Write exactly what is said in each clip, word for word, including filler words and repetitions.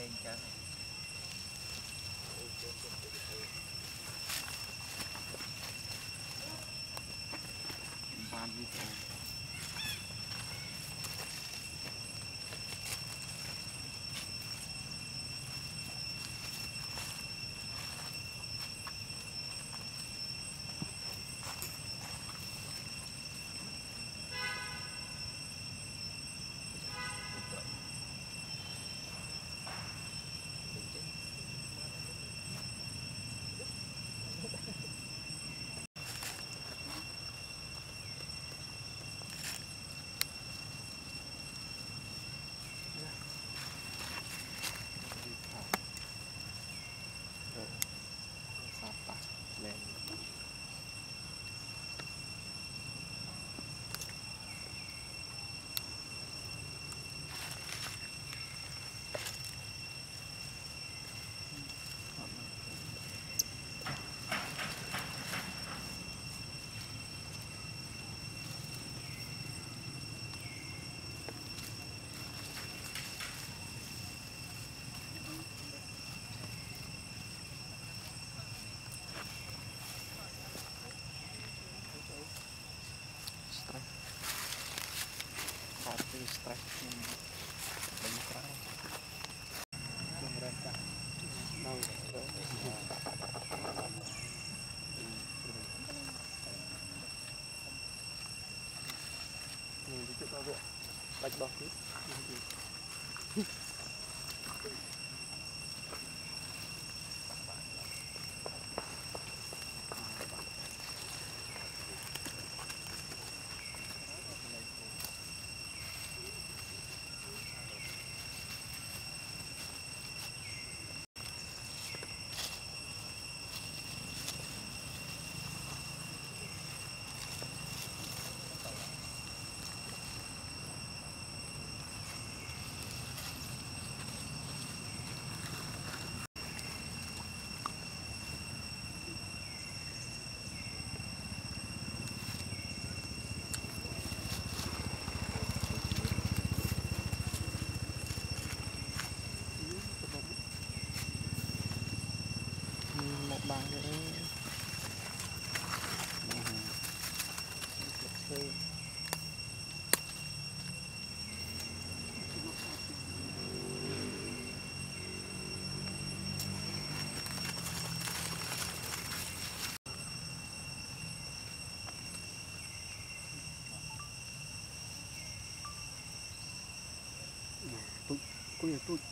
lên chân ban video stress bệnh căng không lên cả đau mình đi chụp vào bạch bọc chứ một bàn nữa tôi có nhiều tôi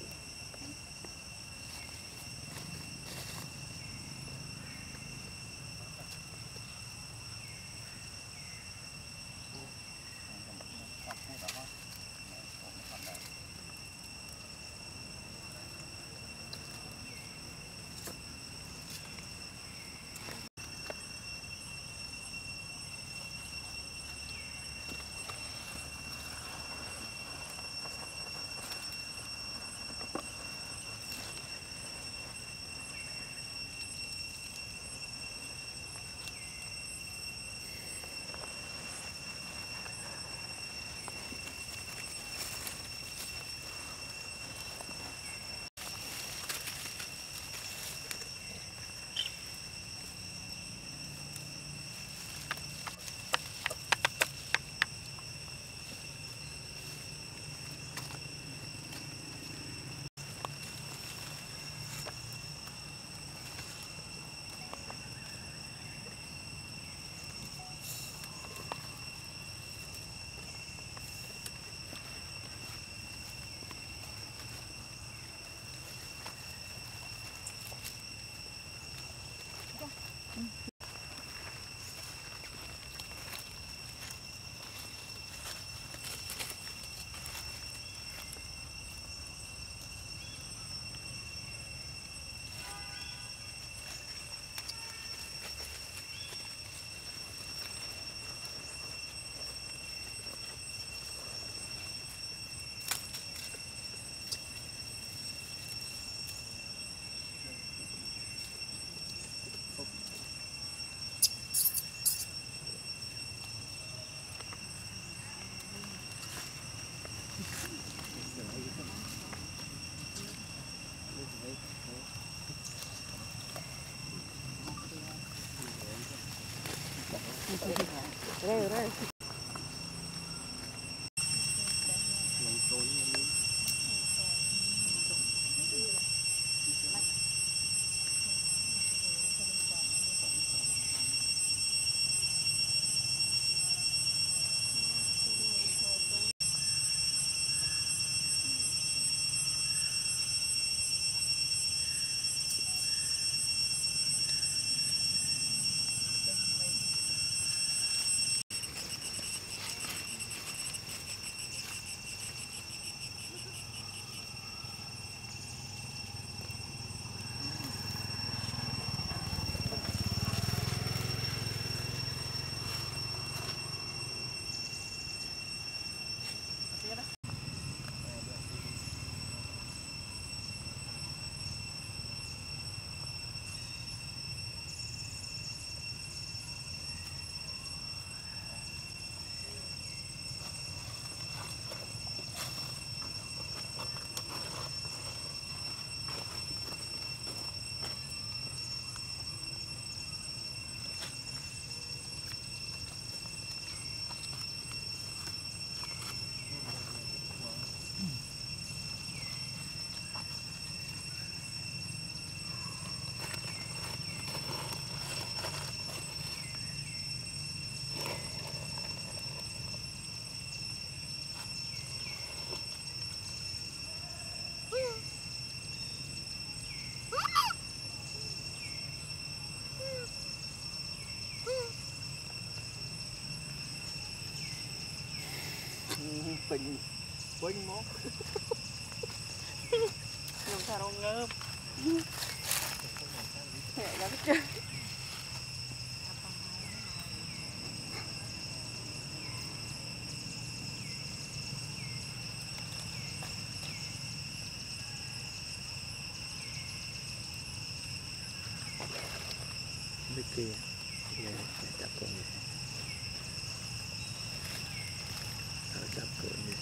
Mình trốn lên. Bình quên mốt làm sao đâu ngớp mẹ ra chơi bên kia nè chặt con này chặt cửa này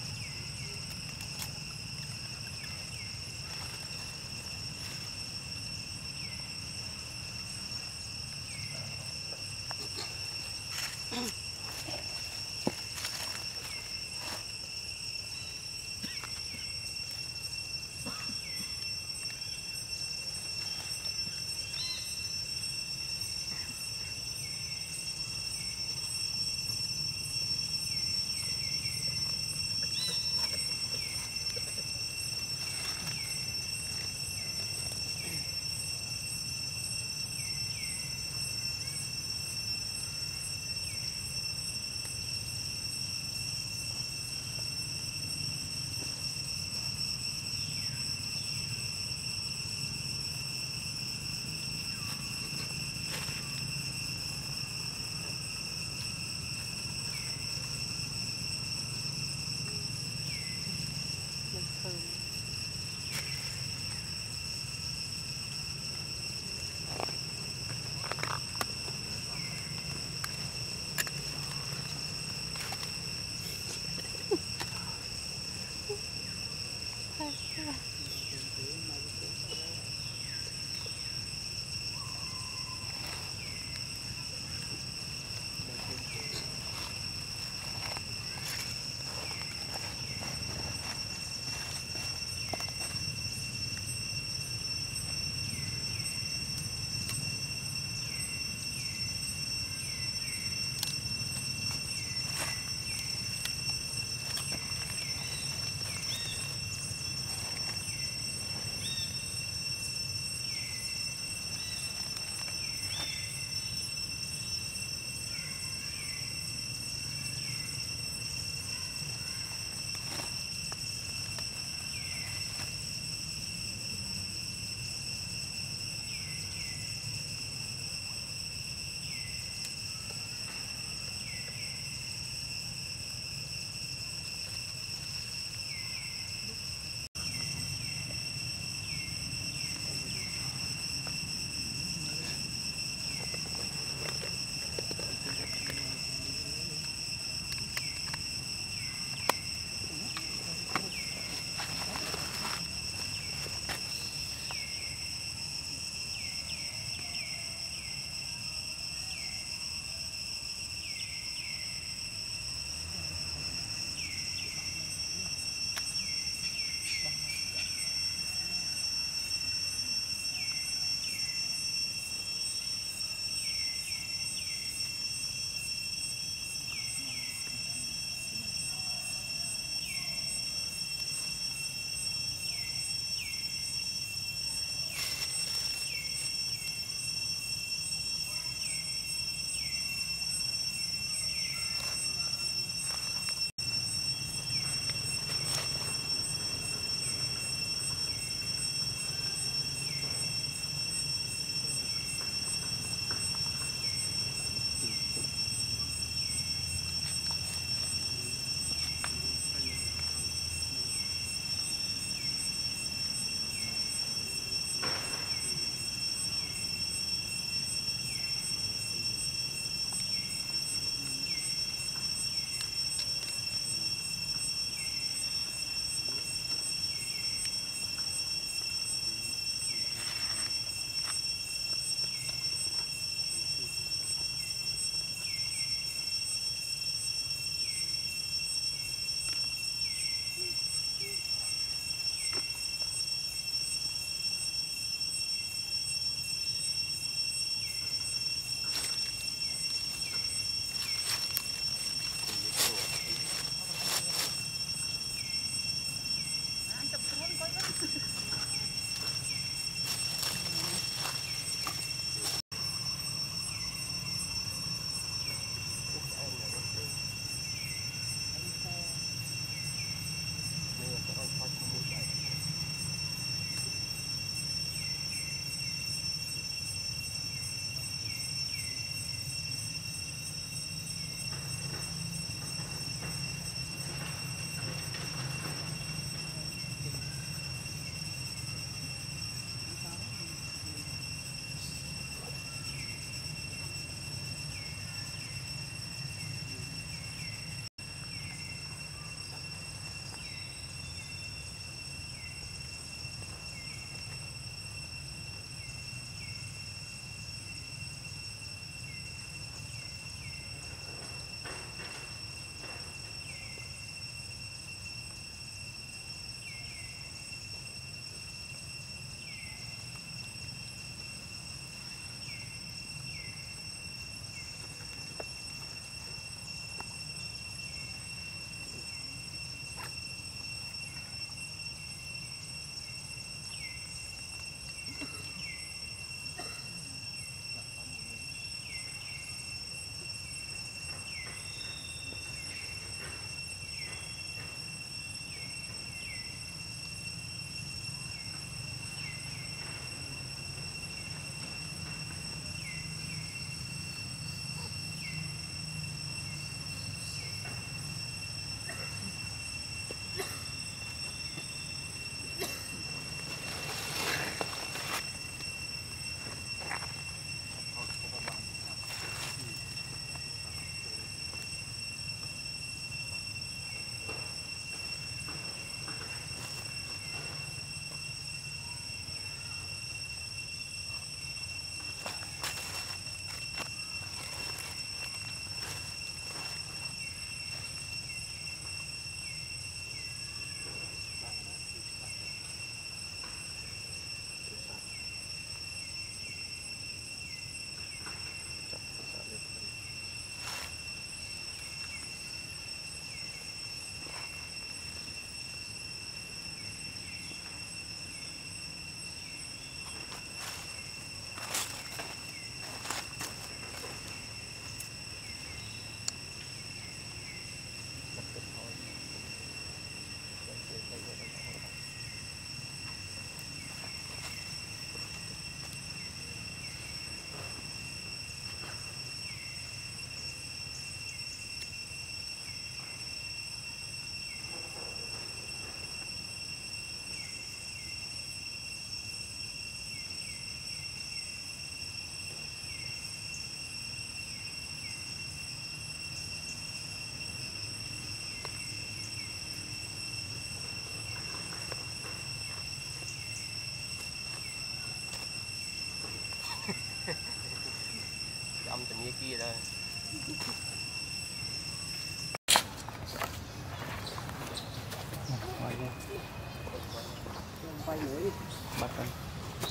bắt anh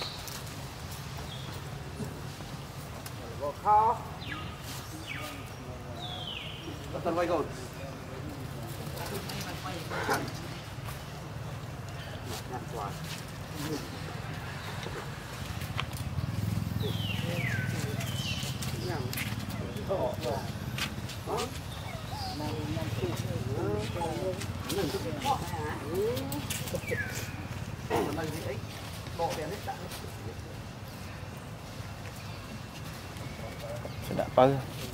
kho bắt tay quay rồi nhặt quả nhặt đó sẽ đã bơ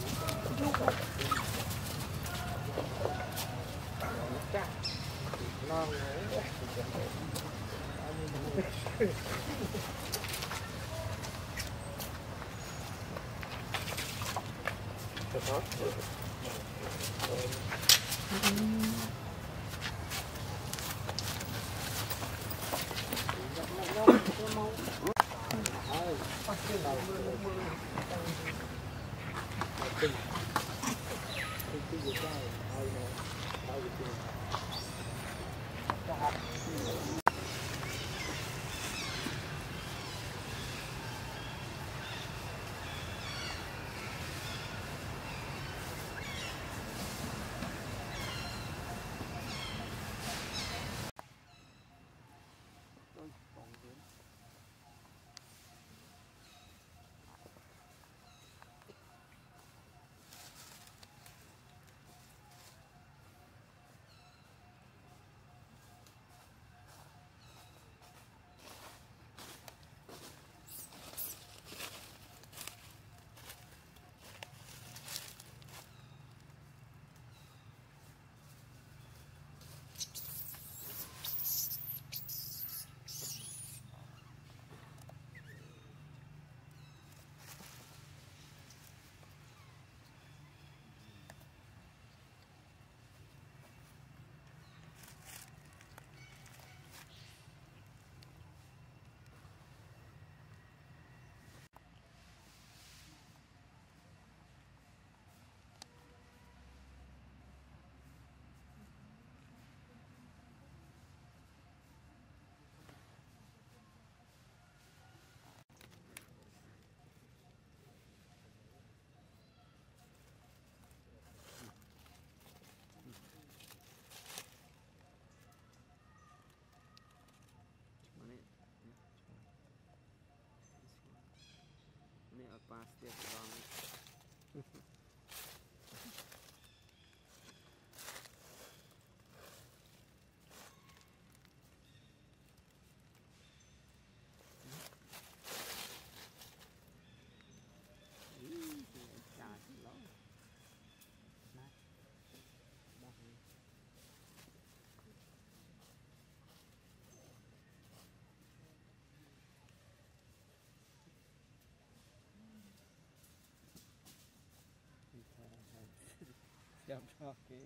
pasti banget. Siap oke.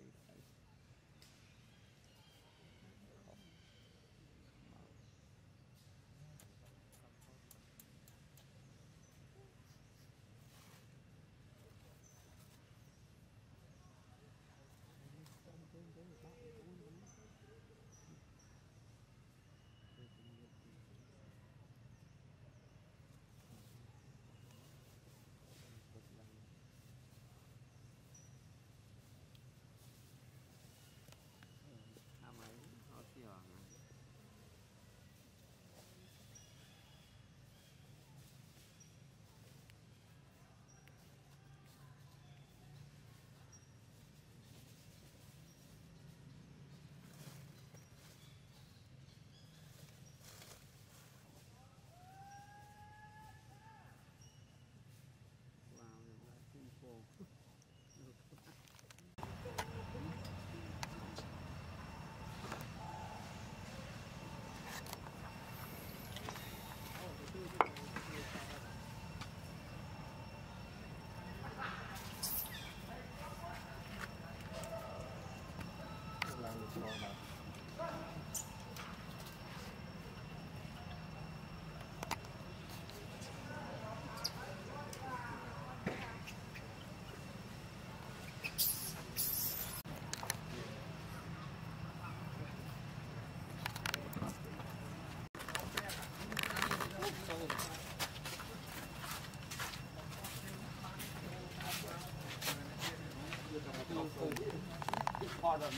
kho rồi.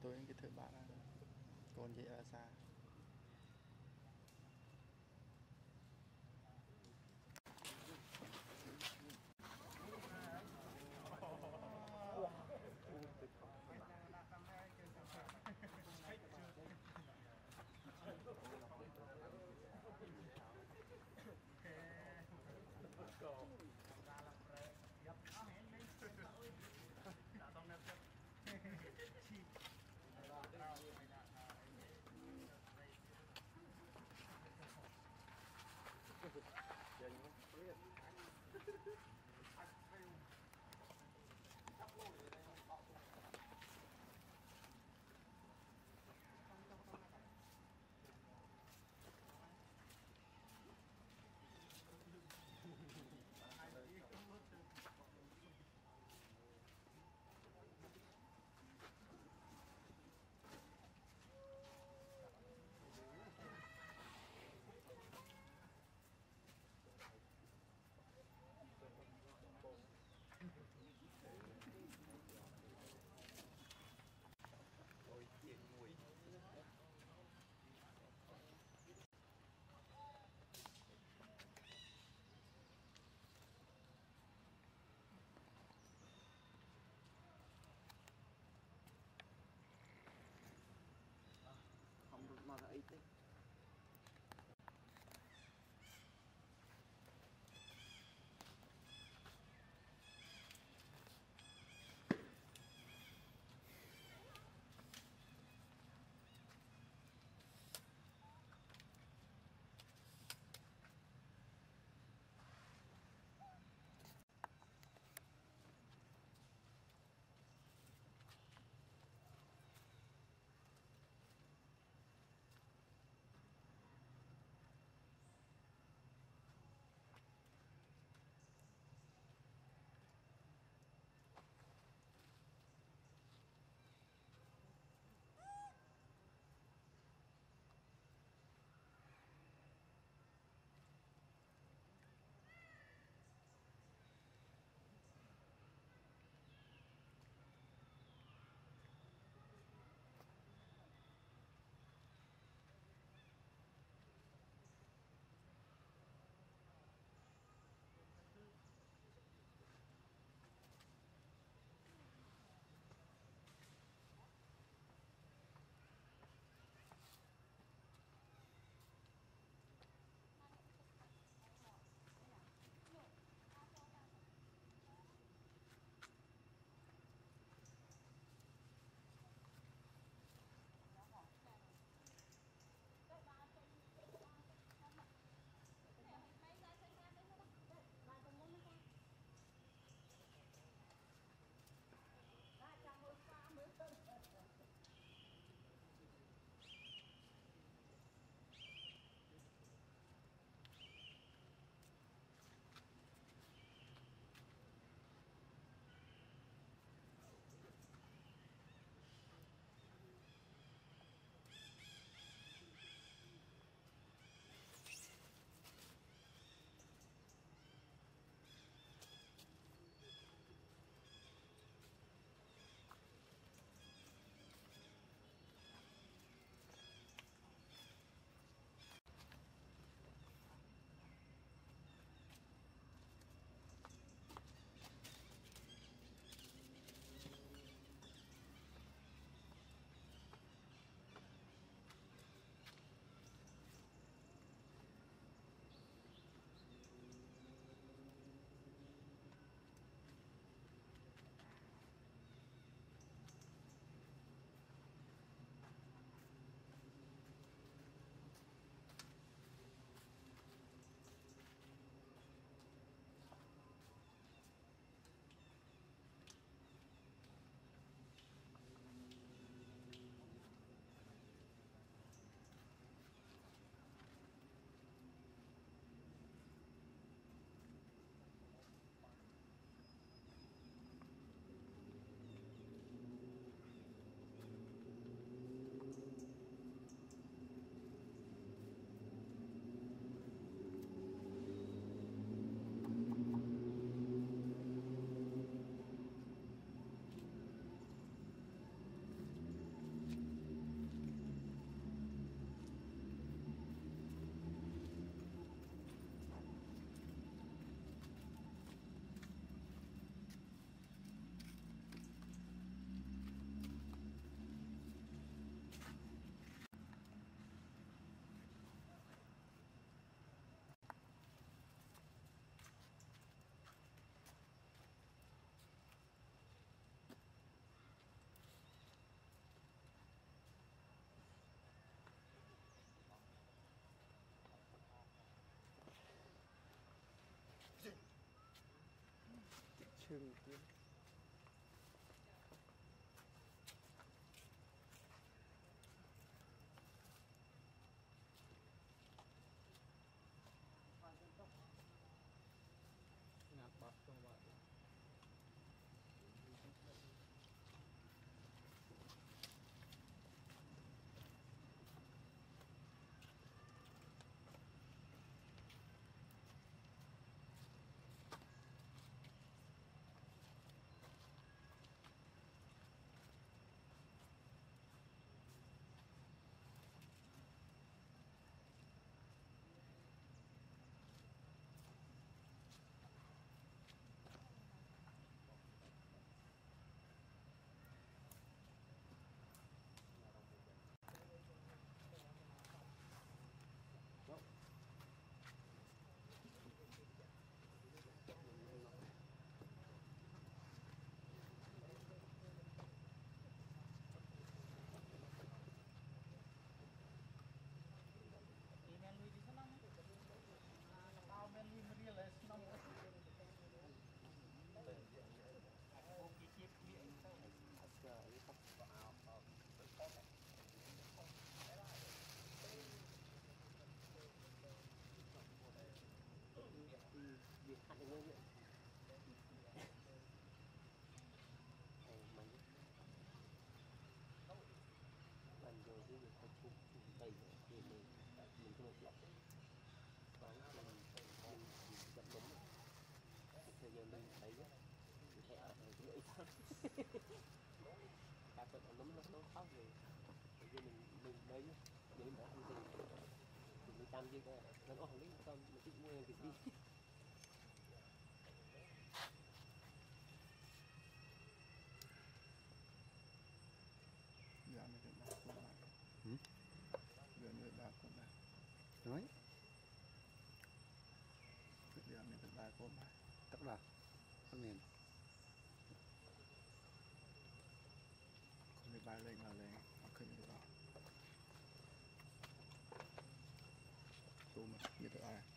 tôi cái thứ bạn còn gì ở xa không được mà là ít đấy. chừng kia ngạt bạc trong bạn việc ăn được nguyên vậy. Mình rồi cái việc phải chụp chụp đầy thì mình mình không được lọc đó là mình mình dẫn đúng thời gian mình thấy á mình thấy ở cái lưỡi sao cả tuần nó nó nó khóc rồi bây mình mình đấy để mình ăn gì thì mình chăm gì cái nó nó không biết sao mình thích mua cái gì giờ mình được ba con lại giờ mình được ba con lại nói giờ mình được ba con lại tức là con miền con đi bay lên là lên nó khơi được rồi tụi mình như thế này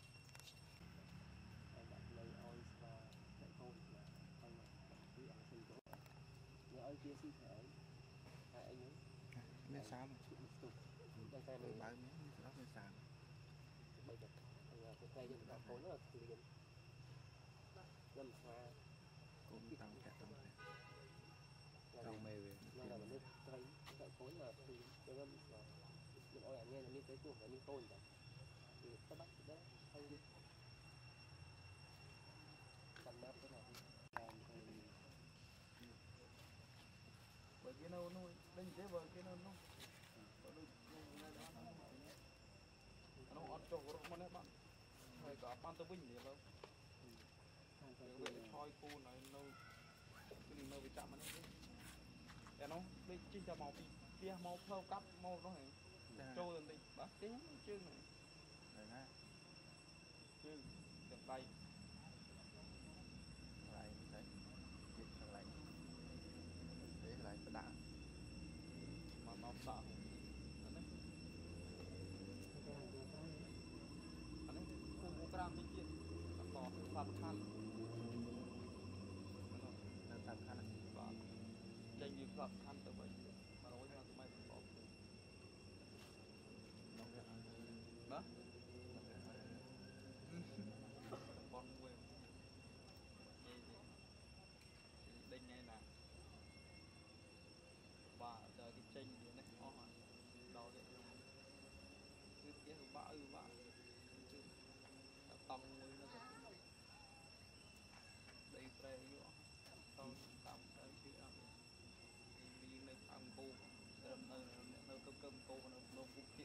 lấy oi và lấy con là con là cứ ăn sinh chỗ nhớ ơi kia xin thể hai anh ấy miếng xám đang tay rồi mình bay miếng như thế đó miếng xám bây giờ cái tay dân ta cố rất là liền ngâm xa cũng tăng kẹt tăng kẹt trong mê về nó là nước cây cái cối là từ cái ngâm là mình ôi anh nghe là liên tới chuột là liên tôn rồi thì các bác đó hay đi cầm nắp cái này làm thì bởi cái nào nó đánh thế bởi cái nào nó nó ăn trộn rồi mà bạn phải có pan tơ bình để đâu cái vậy thôi cô này nó cái gì nó bị chạm nó để nó đi chi cho màu kia màu thâu cắp màu nó này trôi lên đi bác tiếng chương này này nè chương được tay lại đấy chụp lại để lại cái đạn mà nó sợ anh ấy anh ấy không có gram tí kia nó có sạt khăn nó sạt khăn và tranh gì sạt khăn từ vậy mà nói ra tụi mày cũng có đó con quên gì gì đinh ngay nè và giờ cái tranh thì nó khó hỏi đó vậy cứ kia bả ư bả tông mới nó đây đây vô tông tông đây kia đi đi nơi ăn cô nơi nơi cơm cơm cô nó nó cũng kia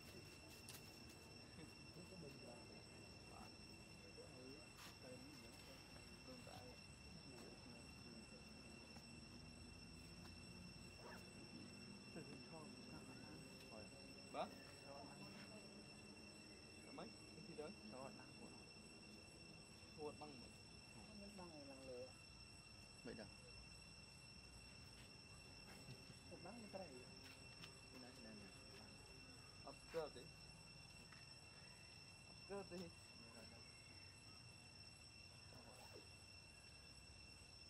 cơm tại bác mấy cái gì đấy cho ăn của nó thua băng băng này là lửa vậy đâu một băng như cái này này này ấp cơ đi ấp cơ đi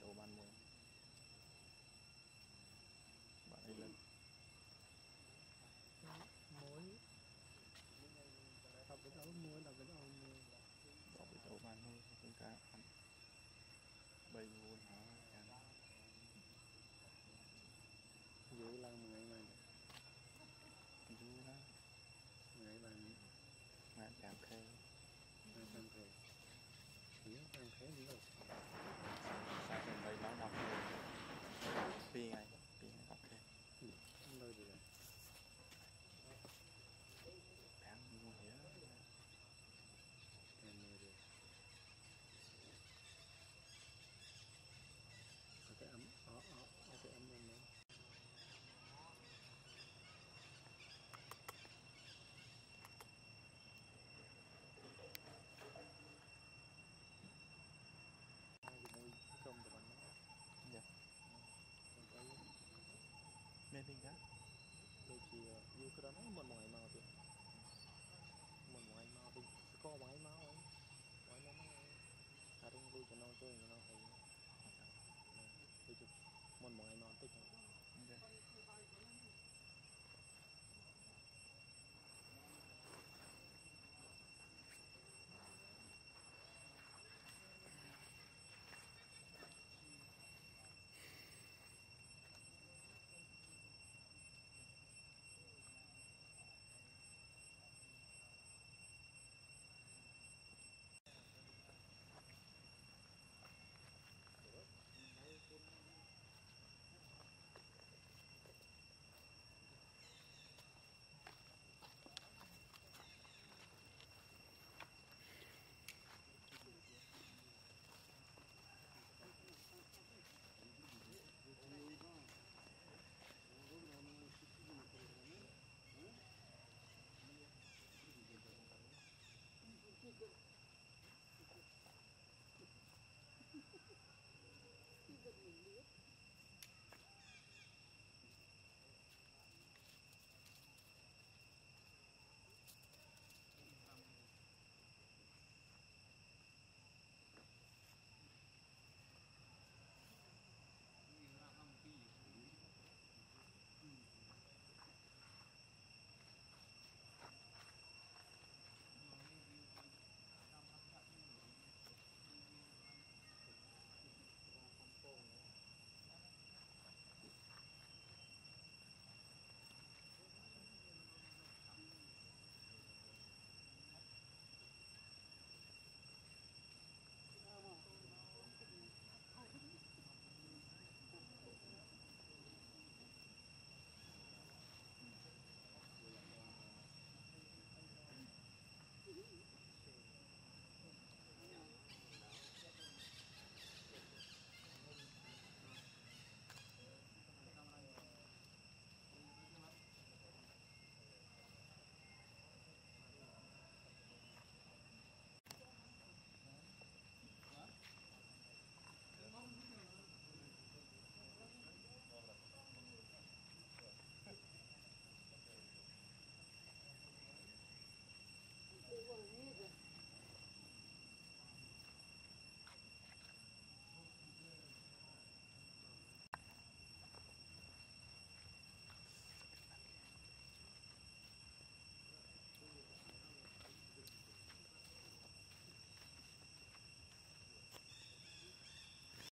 đồ ban mùi bạn ấy lên muối tập cái đấu muối là cái đấu muối đọc cái đồ ban mùi chúng ta ăn bay luôn hả càng dữ là một ngày mà dữ đó ngày mà ngạn càng khê ngày càng khỏe hiểu càng khỏe nhiều sao trên đây nó đọc pi ngày pi ngày đọc khê không đâu được bán ngu hiểu em mười được cái ấm ó ó cái ấm lên nữa công của bạn dạ nên đi đó đôi khi yêu cái đó nó một ngoài màu thì một ngoài màu thì có ngoài màu ấy ngoài nó nó à đúng vui cho nó chơi cho nó thấy bây giờ một ngoài màu tích rồi dạ Khi gần mình biết